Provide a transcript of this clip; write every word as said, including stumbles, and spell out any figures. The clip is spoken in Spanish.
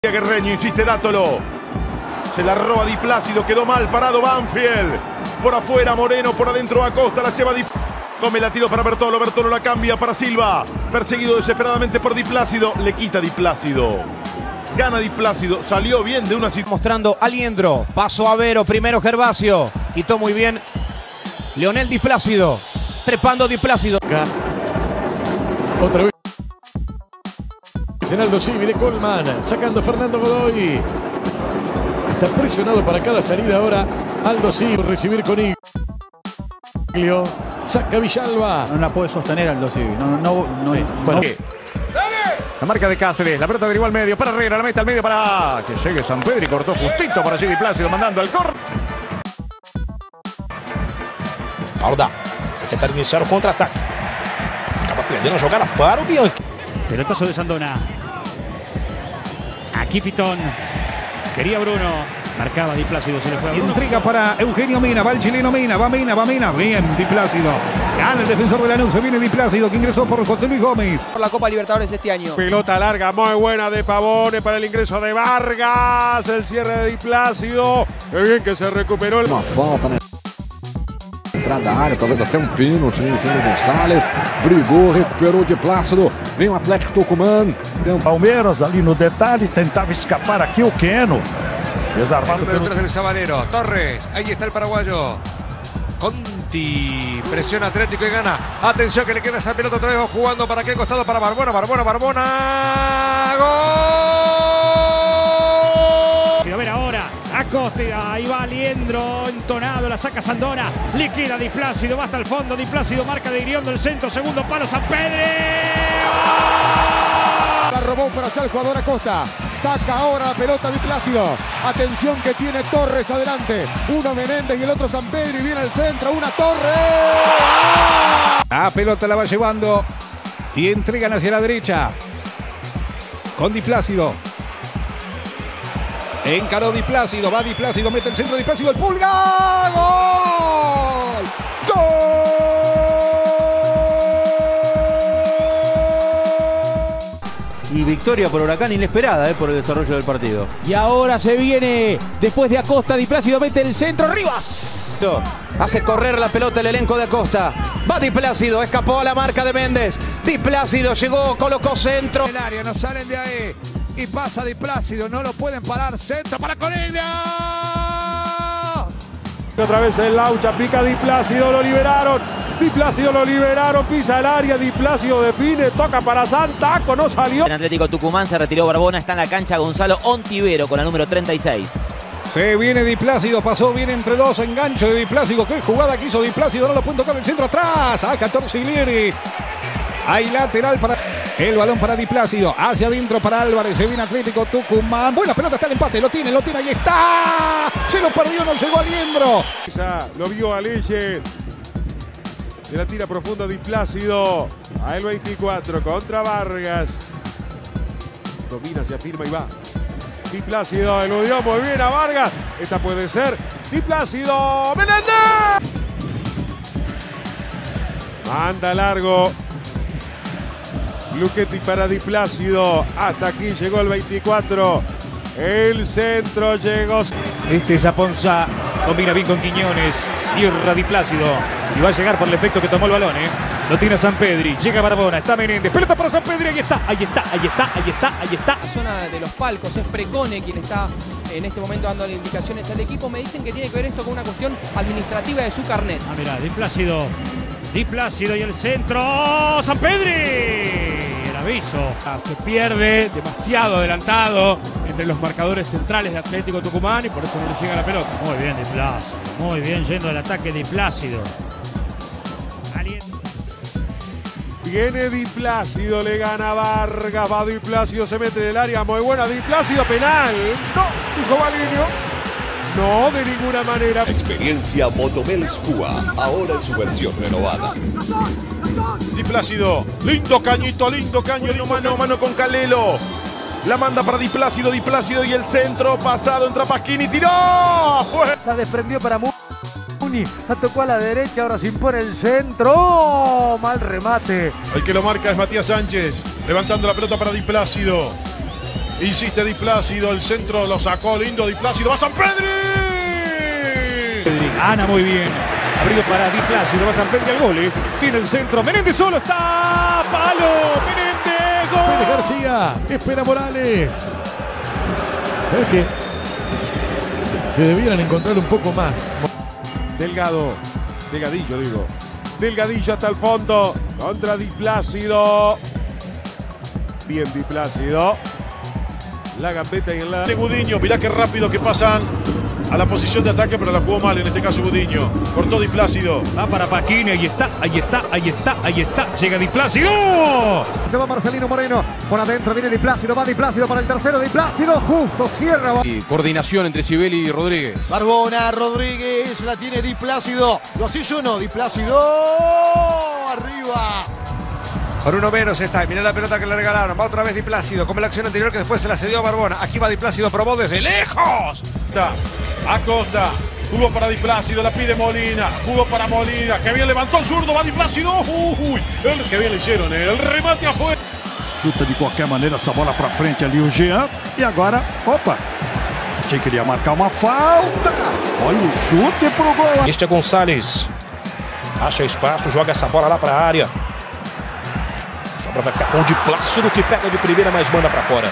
Guerreño, insiste Dátolo. Se la roba Di Plácido, quedó mal parado Banfield. Por afuera Moreno, por adentro Acosta, la lleva Di Plácido. Come la tiro para Bertolo, Bertolo la cambia para Silva. Perseguido desesperadamente por Di Plácido, le quita Di Plácido. Gana Di Plácido, salió bien de una situación. Mostrando Aliendro, paso a Vero, primero Gervasio. Quitó muy bien Leonel Di Plácido. Trepando Di Plácido. Acá. Otra vez. Aldo Civi de Colman, sacando Fernando Godoy. Está presionado para acá la salida ahora. Aldo Civi, recibir con Iglio. Saca Villalba. No la puede sostener Aldo Civi. No, no, no, sí. no. Bueno. La marca de Cáceres, la pelota derivó al medio para Herrera, la mete al medio para que llegue San Pedro y cortó justito para Di Plácido mandando al cor. Aldá, vai tentar iniciar o contra-ataque. Acaba perdendo a jogada para o Bianchi. Pelotazo de Sandona. Aquí Pitón. Quería Bruno. Marcaba Di Plácido, se le fue a Bruno. Intriga para Eugenio Mina, va el chileno Mina, va Mina, va Mina, bien Di Plácido. Gana el defensor de Lanús, se viene Di Plácido que ingresó por José Luis Gómez. Por la Copa Libertadores este año. Pelota larga, muy buena de Pavone para el ingreso de Vargas. El cierre de Di Plácido. Qué bien que se recuperó. El... Uma falta, né? Entrada da área, talvez até um pênalti em cima do Gonçalves. Brigou, recuperou Di Plácido. Vem o Atlético Tucumán. Tem... Palmeiras ali no detalhe, tentava escapar aqui o Queno. Desarmado el número tres del Sabanero. Torres, ahí está el paraguayo. Conti, presiona Atlético y gana. Atención que le queda esa pelota otra vez jugando para aquel costado para Barbona, Barbona, Barbona. ¡Gol! A ver ahora, Acosta, ahí va Aliendro, entonado, la saca Sandona, liquida Di Plácido, va hasta el fondo, Di Plácido marca de Iriondo el centro, segundo palo, San Pedro. La robó para allá el jugador Acosta. Saca ahora la pelota Di Plácido. Atención que tiene Torres adelante. Uno Menéndez y el otro San Pedro. Y viene al centro. Una Torres. La pelota la va llevando. Y entregan hacia la derecha. Con Di Plácido. Encaró Di Plácido. Va Di Plácido. Mete el centro Di Plácido. El pulga. ¡Gol! ¡Gol! Y victoria por Huracán inesperada eh, por el desarrollo del partido. Y ahora se viene, después de Acosta, Di Plácido mete el centro, Rivas. Hace correr la pelota el elenco de Acosta. Va Di Plácido, escapó a la marca de Méndez. Di Plácido llegó, colocó centro. El área, no salen de ahí. Y pasa Di Plácido, no lo pueden parar. Centro para Corella. Otra vez el Laucha, pica Di Plácido, lo liberaron. Di Plácido lo liberaron, pisa el área, Di Plácido define, toca para Santaco, no salió. En Atlético Tucumán se retiró Barbona, está en la cancha Gonzalo Ontivero con la número treinta y seis. Se viene Di Plácido, pasó bien entre dos, enganche de Di Plácido. Qué jugada que hizo Di Plácido, no lo puede tocar el centro atrás. A catorce Ilieri. Hay lateral para el balón para Di Plácido. Hacia adentro para Álvarez. Se viene Atlético Tucumán. Buena pelota, está el empate. Lo tiene, lo tiene. Ahí está. Se lo perdió, no llegó Aliendro. Lo vio a Leyes. De la tira profunda Di Plácido. A el veinticuatro contra Vargas. Domina, se afirma y va. Di Plácido eludió muy bien a Vargas. Esta puede ser Di Plácido. ¡Menéndez! Manda largo. Luchetti para Di Plácido. Hasta aquí llegó el veinticuatro. El centro llegó. Este Zaponza combina bien con Quiñones. Cierra Di Plácido. Y va a llegar por el efecto que tomó el balón, ¿eh? Lo tiene San Pedri. Llega Barbona. Está Menéndez. Pelota para San Pedri. Ahí está. Ahí está. Ahí está. Ahí está. Ahí está. La zona de los palcos. Es Precone quien está en este momento dando indicaciones al equipo. Me dicen que tiene que ver esto con una cuestión administrativa de su carnet. Ah, mirá, Di Plácido. Di Plácido y el centro. San Pedri. El aviso. Se pierde demasiado adelantado entre los marcadores centrales de Atlético Tucumán y por eso no le llega la pelota. Muy bien Di Plácido. Muy bien yendo al ataque Di Plácido. Viene Di Plácido, le gana Vargas, va Di Plácido, se mete en el área, muy buena Di Plácido, penal. No, dijo Valiño. No, de ninguna manera. Experiencia Motomel Scua, ahora en su versión renovada. Di Plácido, lindo cañito, lindo caño, mano a mano con Calelo. La manda para Di Plácido, Di Plácido y el centro pasado, entra Pasquini, tiró. La desprendió para Muni, la tocó a la derecha, ahora se impone el centro. Mal remate. El que lo marca es Matías Sánchez, levantando la pelota para Di Plácido. Insiste Di Plácido, el centro lo sacó lindo Di Plácido. ¡Va Sampedri! Ana muy bien. Abrido para Di Plácido. Va Sampedri al gol. ¿eh? Tiene el centro. Menéndez solo está. ¡Palo! ¡Menéndez! ¡Gol! Pérez García. Espera Morales. ¿Sabes qué? Se debieran encontrar un poco más. Delgado. Delgadillo, digo. Delgadillo hasta el fondo. Contra Di Plácido. Bien Di Plácido. La gambeta y el lado de Gudiño. Mirá qué rápido que pasan a la posición de ataque, pero la jugó mal en este caso Gudiño. Cortó Di Plácido. Va para Paquini, ahí está, ahí está, ahí está, ahí está. Llega Di Plácido. Se va Marcelino Moreno. Por adentro viene Di Plácido. Va Di Plácido para el tercero. Di Plácido justo cierra. Y coordinación entre Sibeli y Rodríguez. Barbona, Rodríguez, la tiene Di Plácido. Lo hizo o no, Di Plácido. Arriba. Por uno menos está. Mirá la pelota que le regalaron. Va otra vez Di Plácido. Como la acción anterior que después se la cedió a Barbona. Aquí va Di Plácido. Probó desde lejos. Acosta. Jugó para Di Plácido. La pide Molina. Jugó para Molina. Que bien levantó el zurdo. Va Di Plácido. Uy, el, que bien le hicieron. El remate afuera. Chuta de qualquer maneira essa bola para frente ali o Jean. E agora, opa. Achei que ele ia marcar uma falta. Olha o chute pro gol. Este é Gonçalves. Acha espaço. Joga essa bola lá para a área. Sobra vai ficar com o Di Plácido que pega de primeira, mas manda para fora.